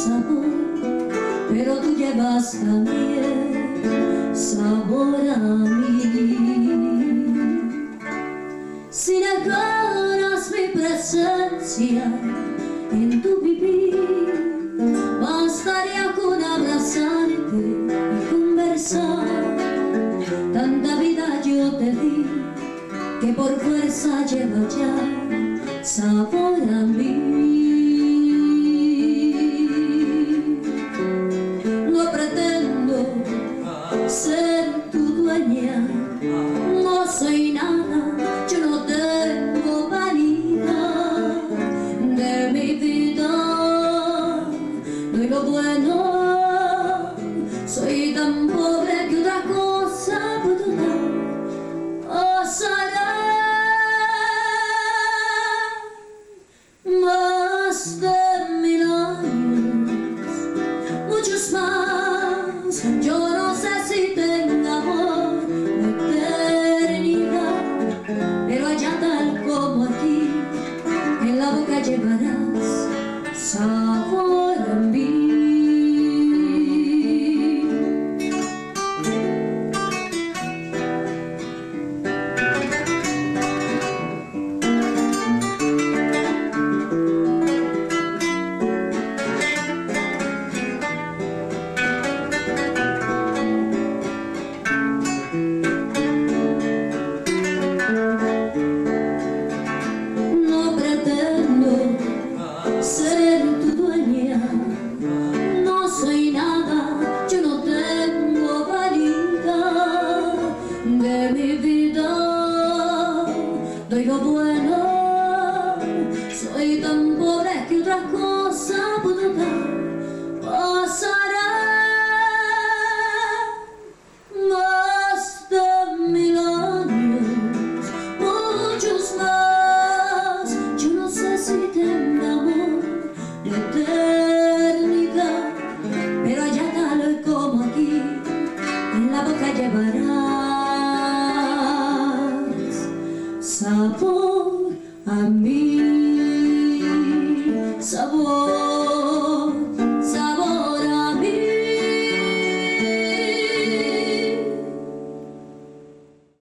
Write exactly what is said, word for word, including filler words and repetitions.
sabor, pero tú llevas también sabor a mí. Si negaras mi presencia en tu vivir, bastaría con abrazarte y conversar. Tanta vida yo te di que por fuerza lleva ya sabor a mí. No pretendo ser tu dueña, no soy nada, yo no tengo vanidad de mi vida. Doy lo bueno, soy tan pobre que otra cosa puedo dar. Pasará más de mil años, muchos más. Yo no sé si tenga amor de eternidad, pero allá tal como aquí, en la boca llevarás sabor a mí. Ser tu dueña, no soy nada, yo no tengo vanidad de mi vida. Doy lo bueno, soy tan pobre que otra cosa puedo dar. Pasará más de mil años, muchos más. Yo no sé si tenga amor de eternidad, pero allá tal como aquí, en la boca llevarás sabor a mí, sabor